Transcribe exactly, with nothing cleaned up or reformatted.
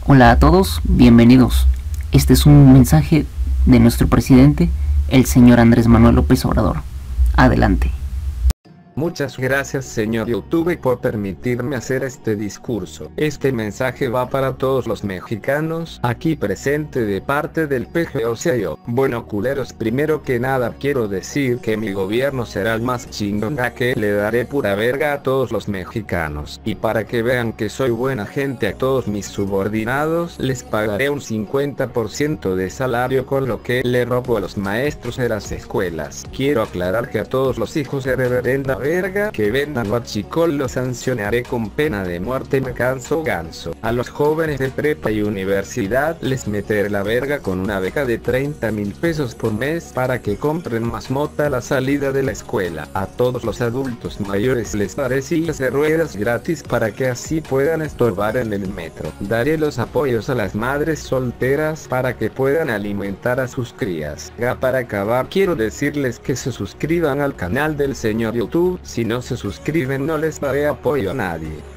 Hola a todos, bienvenidos. Este es un mensaje de nuestro presidente, el señor Andrés Manuel López Obrador. Adelante. Muchas gracias señor YouTube por permitirme hacer este discurso. Este mensaje va para todos los mexicanos aquí presente de parte del P G, o sea yo. Bueno culeros, primero que nada quiero decir que mi gobierno será el más chingón, a que le daré pura verga a todos los mexicanos. Y para que vean que soy buena gente, a todos mis subordinados les pagaré un cincuenta por ciento de salario, con lo que le robo a los maestros de las escuelas. Quiero aclarar que a todos los hijos de reverenda verga que vendan guachicol los sancionaré con pena de muerte, me canso ganso. A los jóvenes de prepa y universidad les meteré la verga con una beca de treinta mil pesos por mes para que compren más mota a la salida de la escuela. A todos los adultos mayores les daré sillas de ruedas gratis para que así puedan estorbar en el metro. Daré los apoyos a las madres solteras para que puedan alimentar a sus crías. Ya para acabar quiero decirles que se suscriban al canal del señor YouTube. Si no se suscriben no les daré apoyo a nadie.